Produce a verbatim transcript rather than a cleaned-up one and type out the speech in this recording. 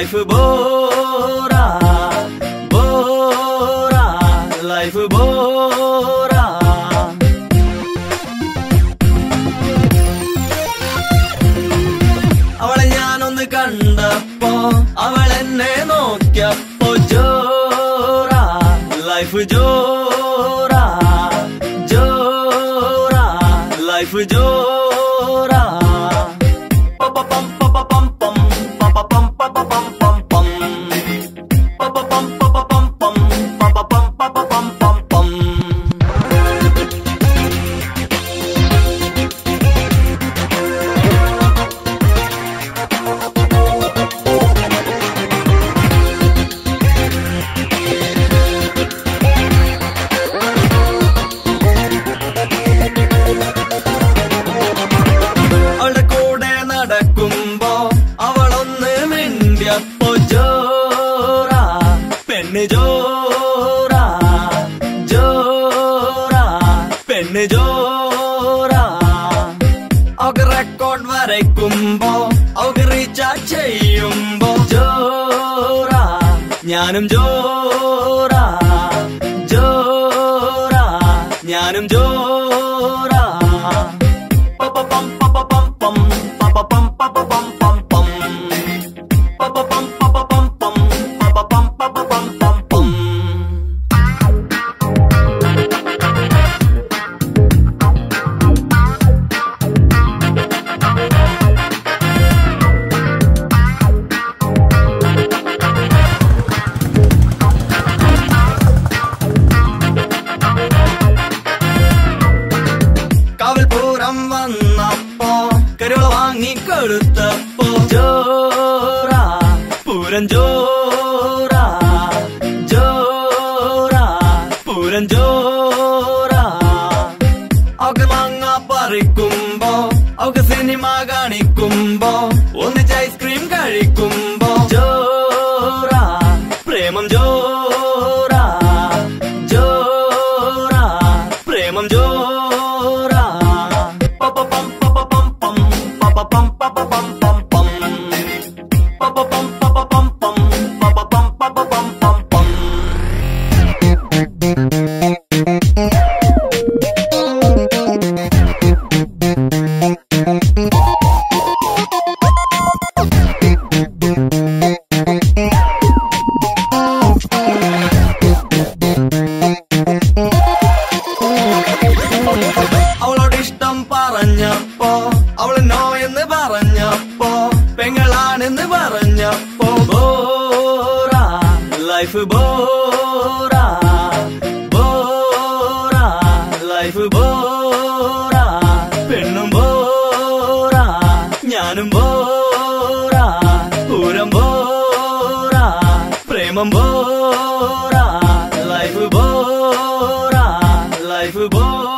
life bora, bora, life bora. അവളെ ഞാനൊന്ന് കണ്ടപ്പോ അവളെന്നെ നോക്കിയപ്പോ ജോറാ ലൈഫ് ജോറാ ജോറാ ലൈഫ് ജോറാ. പപപം പപപം പം പപപം പപപം പം പം പപപം പപപം പം പപപം പപപം പം പം. നടക്കുമ്പോ അവളൊന്ന് മിണ്ടിയപ്പോ ജോറാ പെണ്ണ് ജോറാ ജോറാ പെണ്ണ് ജോറാ. അവക്ക് റെക്കോർഡ് വരയ്ക്കുമ്പോ അവക്ക് റീചാർജ് ചെയ്യുമ്പോ ജോറാ ഞാനും ജോറാ ജോറാ ഞാനും ജോറാ. പപപം പപപം പം പപപം പപപം പം പം പപപം പപപം പം പപപം പപപം പം പം. കാവൽപൂരം വന്നപ്പോ കരുവള വാങ്ങിക്കൊടുത്തപ്പോ ജോറാ പൂരം ജോറാ ജോറാ പൂരം ജോറാ. അവക്ക് മാങ്ങ പറിക്കുമ്പോ അവക്ക് സിനിമ കാണിക്കുമ്പോ ഒന്നിച്ച് ഐസ്ക്രീം കഴിക്കുമ്പോ ജോറാ പ്രേമം ജോറാ ജോറാ പ്രേമം ജോറാ. പപപം പപപം പം പപപം പപപം പം പം പപപം പപപം പം പപപം പപപം പം പം. അവളോട് ഇഷ്ടം പറഞ്ഞപ്പോ അവള് നോ എന്ന് പറഞ്ഞപ്പോ പെങ്ങളാണെന്ന് പറഞ്ഞപ്പോ ബോറാ ലൈഫ് ബോറാ ബോറാ ലൈഫ് ബോറാ. പെണ്ണും ബോറാ ഞാനും ബോറാ പൂരം ബോറാ പ്രേമം ബോറാ ലൈഫ് ബോറാ ലൈഫ് ബോറാ.